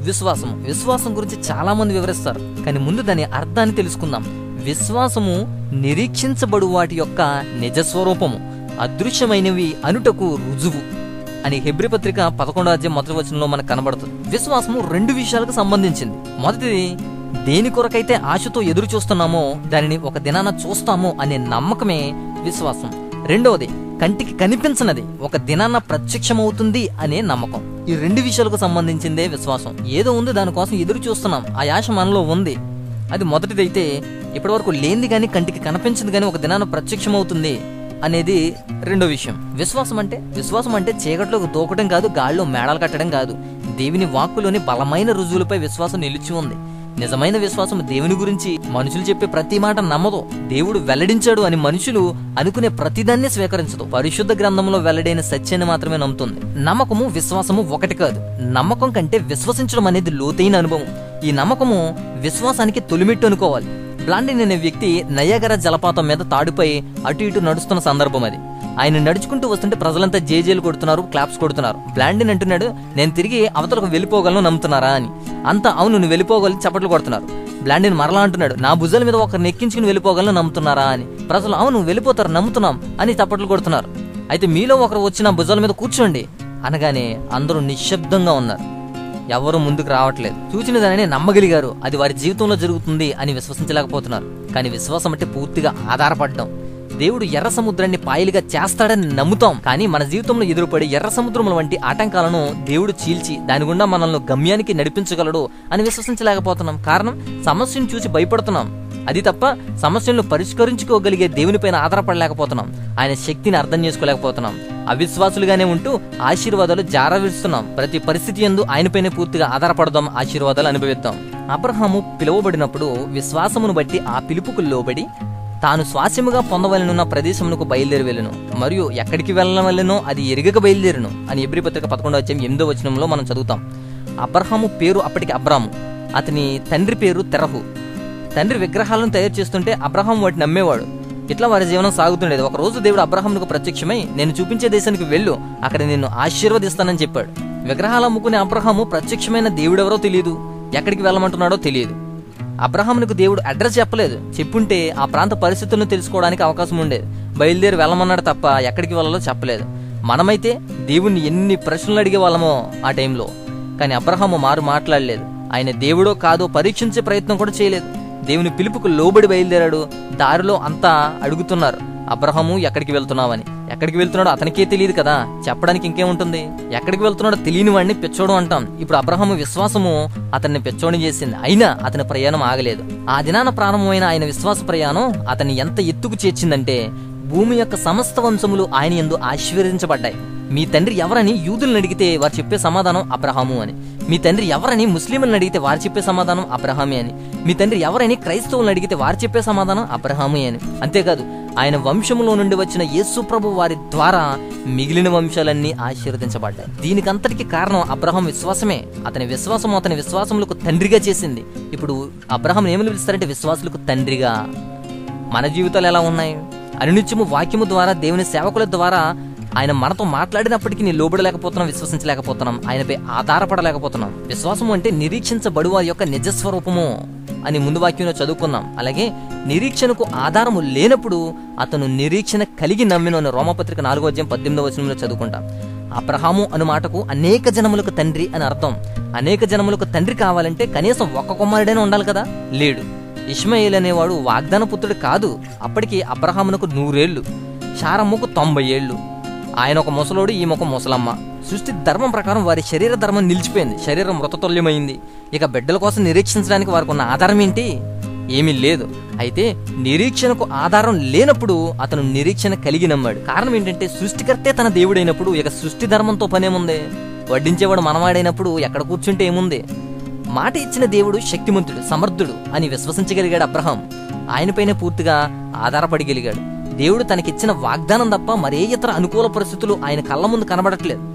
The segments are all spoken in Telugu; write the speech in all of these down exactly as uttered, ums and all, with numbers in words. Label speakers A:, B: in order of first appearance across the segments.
A: విశ్వాసము. విశ్వాసం గురించి చాలా మంది వివరిస్తారు, కానీ ముందు దాని అర్థాన్ని తెలుసుకుందాం. విశ్వాసము నిరీక్షించబడు వాటి యొక్క నిజస్వరూపము, అదృశ్యమైనవి అనుటకు రుజువు అని హెబ్రీ పత్రిక పదకొండో అధ్యాయం మొదటి వచనంలో మనకు కనబడుతుంది. విశ్వాసము రెండు విషయాలకు సంబంధించింది. మొదటిది, దేని కొరకైతే ఆశతో ఎదురు చూస్తున్నామో దానిని ఒక దినాన చూస్తామో అనే నమ్మకమే విశ్వాసం. రెండవది, కంటికి కనిపించనది ఒక దినాన ప్రత్యక్షమవుతుంది అనే నమ్మకం. ఈ రెండు విషయాలకు సంబంధించిందే విశ్వాసం. ఏదో ఉంది, దానికోసం ఎదురు చూస్తున్నాం, ఆ ఆశ మనలో ఉంది. అది మొదటిదైతే, ఇప్పటి వరకు లేనిది గాని కంటికి కనిపించింది గాని ఒక దినాన ప్రత్యక్షమవుతుంది అనేది రెండో విషయం. విశ్వాసం అంటే విశ్వాసం అంటే చీకట్లోకి దూకటం కాదు, గాల్లో మేడలు కట్టడం కాదు. దేవుని వాక్కులోని బలమైన రుజువులపై విశ్వాసం నిలిచి ఉంది. నిజమైన విశ్వాసం దేవుని గురించి మనుషులు చెప్పే ప్రతి మాట నమ్మదు. దేవుడు వెల్లడించాడు అని మనుషులు అనుకునే ప్రతిదాన్ని స్వీకరించదు. పరిశుద్ధ గ్రంథంలో వెల్లడైన సత్యాన్ని మాత్రమే నమ్ముతుంది. నమ్మకము విశ్వాసము ఒకటి కాదు. నమ్మకం కంటే విశ్వసించడం అనేది లోతైన అనుభవం. ఈ నమ్మకము విశ్వాసానికి తొలిమెట్టు అనుకోవాలి. బ్లాండిన్ అనే వ్యక్తి నయాగరా జలపాతం మీద తాడుపై అటు ఇటు నడుస్తున్న సందర్భం అది. ఆయన నడుచుకుంటూ వస్తుంటే ప్రజలంతా జేజేలు కొడుతున్నారు, క్లాప్స్ కొడుతున్నారు. బ్లాండిన్ అంటున్నాడు, నేను తిరిగి అవతలకు వెళ్ళిపోగలను నమ్ముతున్నారా అని. అంతా అవును నువ్వు వెళ్ళిపోగలని చప్పట్లు కొడుతున్నారు. బ్లాండిన్ మరలా అంటున్నాడు, నా భుజాల మీద ఒకరిని ఎక్కించుకుని వెళ్ళిపోగలను నమ్ముతున్నారా అని. ప్రజలు అవును వెళ్ళిపోతారు నమ్ముతున్నాం అని చప్పట్లు కొడుతున్నారు. అయితే మీలో ఒకరు వచ్చి నా భుజాల మీద కూర్చోండి అనగానే అందరూ నిశ్శబ్దంగా ఉన్నారు. ఎవరు ముందుకు రావట్లేదు. చూసిన దానిని నమ్మగలిగారు, అది వారి జీవితంలో జరుగుతుంది అని విశ్వసించలేకపోతున్నారు. కానీ విశ్వాసం అంటే పూర్తిగా ఆధారపడడం. దేవుడు ఎర్ర సముద్రాన్ని పాయలుగా చేస్తాడని నమ్ముతాం, కానీ మన జీవితంలో ఎదురుపడి ఎర్ర సముద్రముల వంటి ఆటంకాలను దేవుడు చీల్చి దాని గుండా మనల్ని గమ్యానికి నడిపించగలడు అని విశ్వసించలేకపోతున్నాం. కారణం, సమస్యను చూసి భయపడుతున్నాం. అది తప్ప సమస్యలను పరిష్కరించుకోగలిగే దేవునిపైన ఆధారపడలేకపోతున్నాం. ఆయన శక్తిని అర్థం చేసుకోలేకపోతున్నాం. అవిశ్వాసులుగానే ఉంటూ ఆశీర్వాదాలు జారవిస్తున్నాం. ప్రతి పరిస్థితి యందు ఆయనపైనే పూర్తిగా ఆధారపడదాం, ఆశీర్వాదాలు అనుభవిద్దాం. అబ్రహాము పిలువబడినప్పుడు విశ్వాసమును బట్టి ఆ పిలుపుకు లోబడి తాను స్వాస్యముగా పొందవలనున్న ప్రదేశమునకు బయలుదేరి వెళ్ళను, మరియు ఎక్కడికి వెళ్ళవలెనో అది ఎరుగక బయలుదేరును అని హెబ్రీ పత్రిక పదకొండో అధ్యాయం ఎనిమిదో వచనంలో మనం చదువుతాం. అబ్రహాము పేరు అప్పటికి అబ్రాము, అతని తండ్రి పేరు తెరహు. తండ్రి విగ్రహాలను తయారు చేస్తుంటే అబ్రహాం వాటిని నమ్మేవాడు. ఇట్లా వారి జీవనం సాగుతుండేది. ఒక రోజు దేవుడు అబ్రహామునకు ప్రత్యక్షమై, నేను చూపించే దేశానికి వెళ్ళు, అక్కడ నిన్ను ఆశీర్వదిస్తానని చెప్పాడు. విగ్రహాలు అమ్ముకునే అబ్రహాము ప్రత్యక్షమైన దేవుడెవరో తెలియదు, ఎక్కడికి వెళ్ళమంటున్నాడో తెలియదు. అబ్రహామునకు దేవుడు అడ్రస్ చెప్పలేదు. చెప్పుంటే ఆ ప్రాంత పరిస్థితులను తెలుసుకోవడానికి అవకాశం ఉండేది. బయలుదేరి వెళ్ళమన్నాడు తప్ప ఎక్కడికి వెళ్ళాలో చెప్పలేదు. మనమైతే దేవుణ్ణి ఎన్ని ప్రశ్నలు అడిగే వాళ్ళమో ఆ టైంలో. కానీ అబ్రహాము మారు మాట్లాడలేదు. ఆయన దేవుడో కాదో పరీక్షించే ప్రయత్నం కూడా చేయలేదు. దేవుని పిలుపుకు లోబడి బయలుదేరాడు. దారిలో అంతా అడుగుతున్నారు, అబ్రహాము ఎక్కడికి వెళ్తున్నావని. ఎక్కడికి వెళ్తున్నాడో అతనికే తెలియదు కదా, చెప్పడానికి ఇంకేముంటుంది. ఎక్కడికి వెళ్తున్నాడో తెలియని వాడిని పెచ్చోడు అంటాం. ఇప్పుడు అబ్రహాము విశ్వాసము అతన్ని పెచ్చోడి చేసింది. అయినా అతని ప్రయాణం ఆగలేదు. ఆ దినాన ప్రారంభమైన ఆయన విశ్వాస ప్రయాణం అతన్ని ఎంత ఎత్తుకు చేర్చిందంటే, భూమి యొక్క సమస్త వంశములు ఆయన యందు ఆశీర్వదించబడ్డాయి. మీ తండ్రి ఎవరని యూదులను అడిగితే వారు చెప్పే సమాధానం అబ్రహాము అని. మీ తండ్రి ఎవరని ముస్లింలను అడిగితే వారు చెప్పే సమాధానం అబ్రహామే అని. మీ తండ్రి ఎవరని క్రైస్తవులను అడిగితే వారు చెప్పే సమాధానం అబ్రహామే అని. అంతేకాదు, ఆయన వంశములో నుండి వచ్చిన యేసు ప్రభు వారి ద్వారా మిగిలిన వంశాలన్నీ ఆశీర్వదించబడ్డాయి. దీనికంతటికి కారణం అబ్రహాం విశ్వాసమే. అతని విశ్వాసం అతని విశ్వాసములకు తండ్రిగా చేసింది. ఇప్పుడు అబ్రహాం ఏమని పిలుస్తారంటే విశ్వాసులకు తండ్రిగా. మన జీవితాలు ఎలా ఉన్నాయి? అనునిత్యము వాక్యము ద్వారా, దేవుని సేవకుల ద్వారా ఆయన మనతో మాట్లాడినప్పటికీ నీ లోబడలేకపోతున్నాం, విశ్వసించలేకపోతున్నాం, ఆయనపై ఆధారపడలేకపోతున్నాం. విశ్వాసము అంటే నిరీక్షించబడు వారి యొక్క నిజస్వరూపము అని ముందు వాక్యంలో చదువుకున్నాం. అలాగే నిరీక్షణకు ఆధారము లేనప్పుడు అతను నిరీక్షణ కలిగి నమ్మిన అని రోమపత్రిక నాలుగో అధ్యాయం పద్దెనిమిదవ వచనంలో చదువుకుంటాం. అబ్రహాము అను మాటకు అనేక జనములకు తండ్రి అని అర్థం. అనేక జనములకు తండ్రి కావాలంటే కనీసం ఒక్క కుమారుడైనా ఉండాలి కదా, లేడు. ఇష్మాయేల్ అనేవాడు వాగ్దాన పుత్రుడు కాదు. అప్పటికి అబ్రహామునకు నూరేళ్లు, శారమ్మకు తొంభై ఏళ్లు. ఆయన ఒక ముసలోడు, ఈమె ఒక ముసలమ్మ. సృష్టి ధర్మం ప్రకారం వారి శరీర ధర్మం నిలిచిపోయింది. శరీరం మృతతుల్యమైంది. ఇక బిడ్డల కోసం నిరీక్షించడానికి వారికి ఉన్న ఆధారం ఏంటి? ఏమీ లేదు. అయితే నిరీక్షణకు ఆధారం లేనప్పుడు అతను నిరీక్షణ కలిగి నమ్మాడు. కారణం ఏంటంటే సృష్టికర్తే తన దేవుడైనప్పుడు ఇక సృష్టి ధర్మంతో పనేముంది? వడ్డించేవాడు మనవాడైనప్పుడు ఎక్కడ కూర్చుంటే ఏముంది? మాట ఇచ్చిన దేవుడు శక్తిమంతుడు, సమర్థుడు అని విశ్వసించగలిగాడు అబ్రహాం. ఆయనపైనే పూర్తిగా ఆధారపడగలిగాడు. దేవుడు తనకిచ్చిన వాగ్దానం తప్ప మరే ఇతర అనుకూల పరిస్థితులు ఆయన కళ్ళ ముందు కనబడట్లేదు.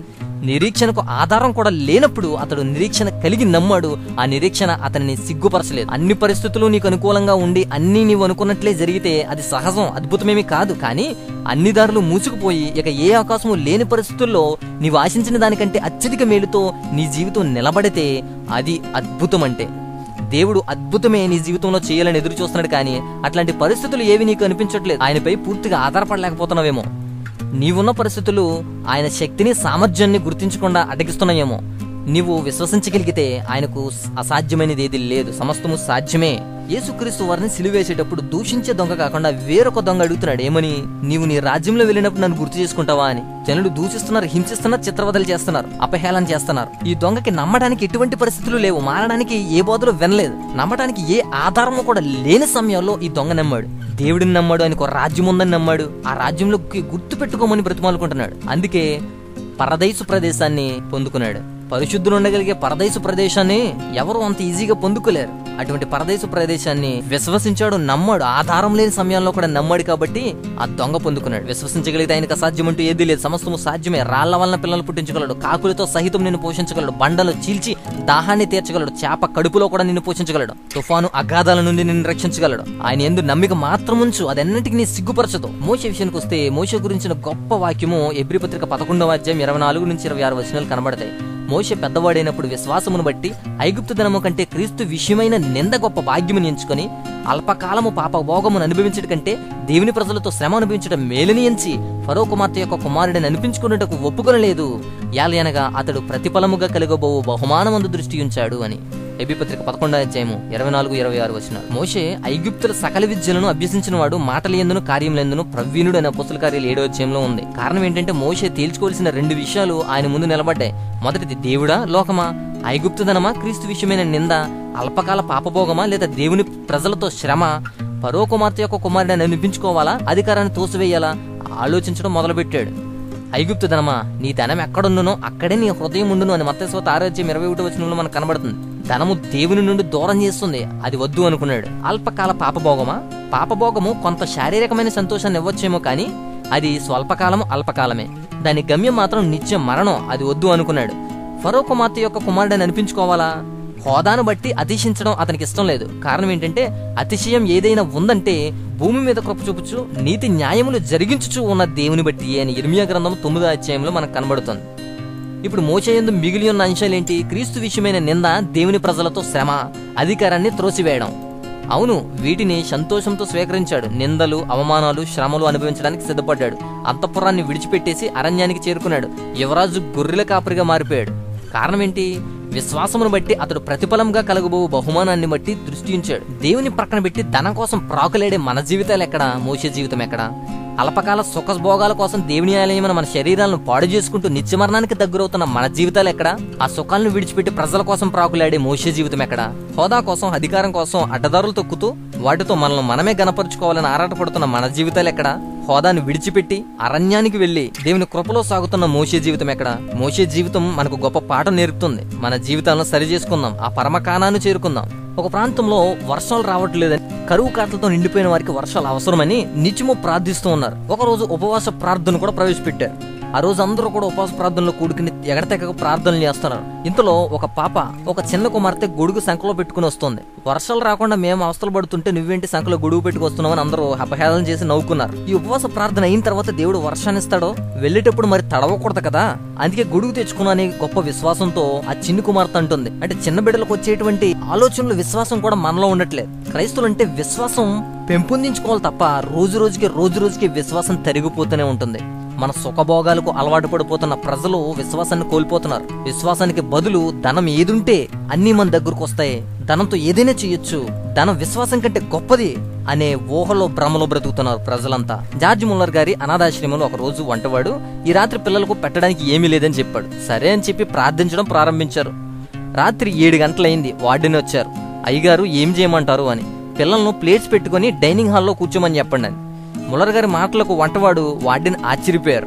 A: నిరీక్షణకు ఆధారం కూడా లేనప్పుడు అతడు నిరీక్షణ కలిగి నమ్మాడు. ఆ నిరీక్షణ అతనిని సిగ్గుపరచలేదు. అన్ని పరిస్థితులు నీకు అనుకూలంగా ఉండి అన్ని నీవు అనుకున్నట్లే జరిగితే అది సహజం, అద్భుతమేమీ కాదు. కానీ అన్ని దారులు మూసుకుపోయి ఇక ఏ అవకాశము లేని పరిస్థితుల్లో నీవు ఆశించిన దానికంటే అత్యధిక మేలుతో నీ జీవితం నిలబడితే అది అద్భుతం. అంటే దేవుడు అద్భుతమే నీ జీవితంలో చేయాలని ఎదురు చూస్తున్నాడు. కానీ అట్లాంటి పరిస్థితులు ఏవి నీకు అనిపించట్లేదు. ఆయనపై పూర్తిగా ఆధారపడలేకపోతున్నావేమో. నీవున్న పరిస్థితులు ఆయన శక్తిని సామర్థ్యాన్ని గుర్తించకుండా అడ్డగిస్తున్నాయేమో. నీవు విశ్వసించగలిగితే ఆయనకు అసాధ్యమైనది ఏది లేదు, సమస్తము సాధ్యమే. యేసుక్రీస్తు వారిని సిలువేసేటప్పుడు దూషించే దొంగ కాకుండా వేరొక దొంగ అడుగుతున్నాడు, ఏమని? నీవు నీ రాజ్యంలో వెళ్ళినప్పుడు నన్ను గుర్తు చేసుకుంటావా అని. జనులు దూషిస్తున్నారు, హింసిస్తున్నారు, చిత్రవదలు చేస్తున్నారు, అపహేళన చేస్తున్నారు. ఈ దొంగకి నమ్మడానికి ఎటువంటి పరిస్థితులు లేవు, మారడానికి ఏ బోధలు వినలేదు, నమ్మడానికి ఏ ఆధారము కూడా లేని సమయంలో ఈ దొంగ నమ్మాడు. దేవుడిని నమ్మాడు, ఆయనకు రాజ్యం ఉందని నమ్మాడు. ఆ రాజ్యంలోకి గుర్తు పెట్టుకోమని బ్రతిమాలుకుంటున్నాడు. అందుకే పరదైసు ప్రదేశాన్ని పొందుకున్నాడు. పరిశుద్ధులు ఉండగలిగే పరదేశు ప్రదేశాన్ని ఎవరు అంత ఈజీగా పొందుకోలేరు. అటువంటి పరదేశు ప్రదేశాన్ని విశ్వసించాడు, నమ్మాడు. ఆధారం లేని సమయంలో కూడా నమ్మాడు కాబట్టి ఆ దొంగ పొందుకున్నాడు. విశ్వసించగలిగితే ఆయనకు అసాధ్యం అంటూ ఏదీ లేదు, సమస్తము సాధ్యమే. రాళ్ల వలన పిల్లలు పుట్టించగలడు, కాకులతో సహితం నిన్ను పోషించగలడు, బండలు చీల్చి దాహాన్ని తీర్చగలడు, చేప కడుపులో కూడా నిన్ను పోషించగలడు, తుఫాను అగాధాల నుండి నిన్ను రక్షించగలడు. ఆయన యందు నమ్మిక మాత్రం ఉంచు, అదన్నిటికీ నీ సిగ్గుపరచదు. మోషే విషయానికి వస్తే మోషే గురించిన గొప్ప వాక్యము ఎబ్రీ పత్రిక పదకొండవ అధ్యాయం ఇరవై నాలుగు నుంచి ఇరవై ఆరు వచనాలు కనబడతాయి. మోషే పెద్దవాడైనప్పుడు విశ్వాసమును బట్టి ఐగుప్తు ధనము కంటే క్రీస్తు విషయమైన నింద గొప్ప భాగ్యముని ఎంచుకొని అల్పకాలము పాప భోగమును అనుభవించడం కంటే దేవుని ప్రజలతో శ్రమ అనుభవించడం మేలుని ఎంచి ఫరో కుమార్తె యొక్క కుమారుడిని అనిపించుకున్నటకు ఒప్పుకొనలేదు. యాలయనగా అతడు ప్రతిఫలముగా కలుగబోవు బహుమానమందు దృష్టి ఉంచాడు అని. ఎబ్రీ పత్రిక పదకొండవ అధ్యాయము ఇరవై నాలుగు ఇరవై ఆరు వచనాలు. మోషే ఐగుప్తుల సకల విద్యలను అభ్యసించిన వాడు, మాటలందును కార్యములందును ప్రవీణుడు అనే అపోస్తల కార్యాలు ఏడో అధ్యాయంలో ఉంది. కారణం ఏంటంటే మోషే తేల్చుకోవాల్సిన రెండు విషయాలు ఆయన ముందు నిలబడ్డాయి. మొదటిది దేవుడా లోకమా, ఐగుప్తుదనమా, క్రీస్తు విషయమైన నింద, అల్పకాల పాపభోగమా లేదా దేవుని ప్రజలతో శ్రమ, ఫరో కుమార్తె యొక్క కుమారుడిని అనిపించుకోవాలా, అధికారాన్ని తోసివేయాలా ఆలోచించడం మొదలుపెట్టాడు. ఐగుప్తు ధనమా, నీ ధనం ఎక్కడుండునో అక్కడే నీ హృదయం ఉండును అని మత్తయి సువార్త ఆరో అధ్యాయం ఇరవై ఒకటో వచనంలో మనకు కనబడుతుంది. ధనము దేవుని నుండి దూరం చేస్తుంది, అది వద్దు అనుకున్నాడు. అల్పకాల పాపభోగమా, పాపభోగము కొంత శారీరకమైన సంతోషాన్ని ఇవ్వచ్చేమో కానీ అది స్వల్పకాలము, అల్పకాలమే. దాని గమ్యం మాత్రం నిత్య మరణం, అది వద్దు అనుకున్నాడు. ఫరో కుమార్తె యొక్క కుమారుడిని అనిపించుకోవాలా, హోదాను బట్టి అతిశించడం అతనికి ఇష్టం లేదు. కారణం ఏంటంటే అతిశయం ఏదైనా ఉందంటే భూమి మీద కృప చూపుచు నీతి న్యాయములు జరిగించుచు ఉన్న దేవుని బట్టి అని ఇర్మియా గ్రంథం తొమ్మిదో అధ్యాయంలో మనకు కనబడుతుంది. ఇప్పుడు మోషే యందు మిగిలి ఉన్న అంశాలేంటి? క్రీస్తు విషయమైన నింద, దేవుని ప్రజలతో శ్రమ, అధికారాన్ని త్రోసివేయడం. అవును, వీటిని సంతోషంతో స్వీకరించాడు. నిందలు, అవమానాలు, శ్రమలు అనుభవించడానికి సిద్ధపడ్డాడు. అంతఃపురాన్ని విడిచిపెట్టేసి అరణ్యానికి చేరుకున్నాడు. యువరాజు గొర్రెల కాపరిగా మారిపోయాడు. కారణం ఏంటి? విశ్వాసమును బట్టి అతడు ప్రతిఫలంగా కలగబో బహుమానాన్ని బట్టి దృష్టి ఉంచాడు. దేవుని ప్రక్కన పెట్టి ధనం కోసం ప్రాకులేడే మన జీవితాలు ఎక్కడా? మోషే జీవితం ఎక్కడా? అల్పకాల సుఖభోగాల కోసం దేవుని ఆలయమైన మన శరీరాలను పాడు చేసుకుంటూ నిత్యమరణానికి దగ్గరవుతున్న మన జీవితాలు ఎక్కడా? ఆ సుఖాలను విడిచిపెట్టి ప్రజల కోసం ప్రాకులాడే మోషే జీవితం ఎక్కడా? హోదా కోసం, అధికారం కోసం అడ్డదారులు తొక్కుతూ వాటితో మనల్ని మనమే గనపరుచుకోవాలని ఆరాటపడుతున్న మన జీవితాలు ఎక్కడా? హోదాను విడిచిపెట్టి అరణ్యానికి వెళ్లి దేవుని కృపలో సాగుతున్న మోషే జీవితం ఎక్కడ? మోషే జీవితం మనకు గొప్ప పాఠం నేర్పుతుంది. మన జీవితాలను సరి చేసుకుందాం, ఆ పరమకాణాన్ని చేరుకుందాం. ఒక ప్రాంతంలో వర్షాలు రావట్లేదని, కరువు కాటలతో నిండిపోయిన వారికి వర్షాలు అవసరమని నిత్యము ప్రార్థిస్తూ ఉన్నారు. ఒక రోజు ఉపవాస ప్రార్థన కూడా ప్రవేశపెట్టారు. ఆ రోజు అందరూ కూడా ఉపవాస ప్రార్థనలో కూడుకుని ఎగడతెగక ప్రార్థనలు చేస్తున్నారు. ఇంతలో ఒక పాప ఒక చిన్న కుమార్తె గొడుగు సంకలో పెట్టుకుని వస్తుంది. వర్షాలు రాకుండా మేము అవస్థలు పడుతుంటే నువ్వేంటి సంకలో గొడుగు పెట్టుకొస్తున్నామని అందరూ అపహేళన చేసి నవ్వుకున్నారు. ఈ ఉపవాస ప్రార్థన అయిన తర్వాత దేవుడు వర్షాన్ని ఇస్తాడో, వెళ్ళేటప్పుడు మరి తడవకూడదు కదా, అందుకే గొడుగు తెచ్చుకున్నాని గొప్ప విశ్వాసంతో ఆ చిన్న కుమార్తె అంటుంది. అంటే చిన్న బిడ్డలకు వచ్చేటువంటి ఆలోచనలు, విశ్వాసం కూడా మనలో ఉండట్లేదు. క్రైస్తవులు అంటే విశ్వాసం పెంపొందించుకోవాలి తప్ప రోజు రోజుకి రోజు రోజుకి విశ్వాసం తరిగిపోతూనే ఉంటుంది. మన సుఖభోగాలకు అలవాటు పడిపోతున్న ప్రజలు విశ్వాసాన్ని కోల్పోతున్నారు. విశ్వాసానికి బదులు ధనం ఏదుంటే అన్ని మన దగ్గరకు వస్తాయి, ధనంతో ఏదైనా చేయొచ్చు, ధనం విశ్వాసం కంటే గొప్పది అనే ఊహలో భ్రమలో బ్రతుకుతున్నారు ప్రజలంతా. జార్జ్ ముల్లర్ గారి అనాథాశ్రమంలో ఒక రోజు వంటవాడు ఈ రాత్రి పిల్లలకు పెట్టడానికి ఏమీ లేదని చెప్పాడు. సరే అని చెప్పి ప్రార్థించడం ప్రారంభించారు. రాత్రి ఏడు గంటలైంది. వార్డెన్ వచ్చారు. అయ్యగారు ఏం చేయమంటారు అని. పిల్లలను ప్లేట్స్ పెట్టుకుని డైనింగ్ హాల్లో కూర్చోమని చెప్పండి అని. ముల్లర్ గారి మాటలకు వంటవాడు వార్డెన్ ఆశ్చర్యపోయారు.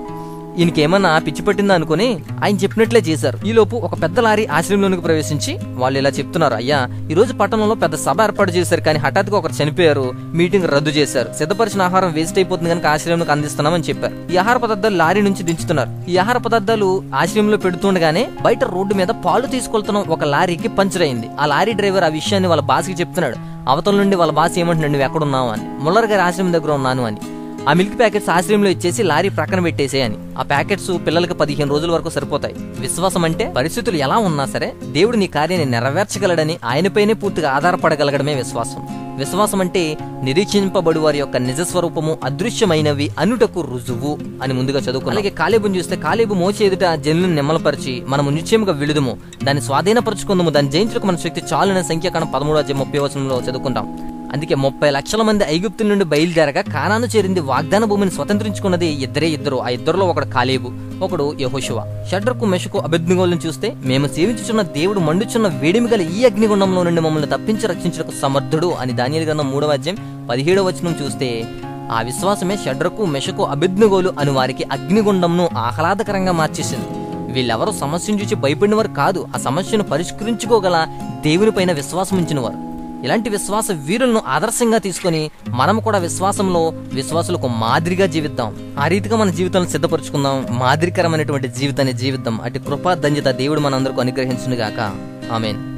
A: ఈయనకేమన్నా పిచ్చి పట్టిందా అనుకుని ఆయన చెప్పినట్లే చేశారు. ఈలోపు ఒక పెద్ద లారీ ఆశ్రయంలోనికి ప్రవేశించి వాళ్ళు ఇలా చెప్తున్నారు, అయ్యా ఈ రోజు పట్టణంలో పెద్ద సభ ఏర్పాటు చేశారు, కానీ హఠాత్తుగా ఒకరు చనిపోయారు, మీటింగ్ రద్దు చేశారు, సిద్ధపరిచిన ఆహారం వేస్ట్ అయిపోతుంది కనుక ఆశ్రయంలోకి అందిస్తున్నామని చెప్పారు. ఈ ఆహార పదార్థాలు లారీ నుంచి దించుతున్నారు. ఈ ఆహార పదార్థాలు ఆశ్రయంలో పెడుతుండగానే బయట రోడ్డు మీద పాలు తీసుకెళ్తున్న ఒక లారీకి పంచర్ అయింది. ఆ లారీ డ్రైవర్ ఆ విషయాన్ని వాళ్ళ బాస్కి చెప్తున్నాడు. అవతల నుండి వాళ్ళ బాస్ ఏమంటున్నాడు, నువ్వు ఎక్కడున్నావు అని. ముల్లర్ గారి ఆశ్రమం దగ్గర ఉన్నాను అని. ఆ మిల్క్ ప్యాకెట్స్ ఆశ్రయంలో ఇచ్చేసి లారీ ప్రక్కన పెట్టేసే అని. ఆ ప్యాకెట్స్ పిల్లలకి పదిహేను రోజుల వరకు సరిపోతాయి. విశ్వాసం అంటే పరిస్థితులు ఎలా ఉన్నా సరే దేవుడు నీ కార్యాన్ని నెరవేర్చగలడని ఆయనపైనే పూర్తిగా ఆధారపడగలగడమే విశ్వాసం. విశ్వాసం అంటే నిరీక్షింపబడు వారి యొక్క నిజ స్వరూపము అదృశ్యమైనవి అనుటకు రుజువు అని ముందుగా చదువుకున్నాం. అలాగే కాలేబుని చూస్తే కాలేబు మోచే ఎదుట జనులను నిమ్మలపరిచి మనము నిశ్చయముగా విడుదుము, దాన్ని స్వాధీనపరుచుకుందాము, దాన్ని జయించుటకు మన శక్తి చాలునే సంఖ్యాకాండం పదమూడో అధ్యాయం ముప్పై వచనంలో చదువుకుంటాం. అందుకే ముప్పై లక్షల మంది ఐగుప్తు నుండి బయలుదేరగా కానాను చేరింది, వాగ్దాన భూమిని స్వతంత్రించుకున్నది ఇద్దరే ఇద్దరు. ఆ ఇద్దరులో ఒకడు కాలేబు, ఒకడు యెహోషువ. షడ్రకు మెషకు అబేద్నెగోలను చూస్తే మేము సేవించుచున్న దేవుడు మండుచున్న వేడిమి గల ఈ అగ్నిగుండంలో నుండి మమ్మల్ని తప్పించి రక్షించుటకు సమర్థుడు అని దానియేలు గ్రంథం మూడవ అధ్యాయం పదిహేడవ వచనం చూస్తే ఆ విశ్వాసమే షడ్రకు మెషకు అబేద్నెగోలు అని వారికి అగ్నిగుండంను ఆహ్లాదకరంగా మార్చేసింది. వీళ్ళెవరూ సమస్యను చూసి భయపడినవారు కాదు, ఆ సమస్యను పరిష్కరించుకోగల దేవుని పైన విశ్వాసం ఉంచిన వారు. ఇలాంటి విశ్వాస వీరులను ఆదర్శంగా తీసుకొని మనం కూడా విశ్వాసంలో విశ్వాసులకు మాదిరిగా జీవిద్దాం. ఆ రీతిగా మన జీవితాలను సిద్ధపరచుకుందాం, మాదిరికరమైనటువంటి జీవితాన్ని జీవిద్దాం. అటు కృపా ధన్యత దేవుడు మనందరికీ అనుగ్రహించును గాక. ఆమేన్.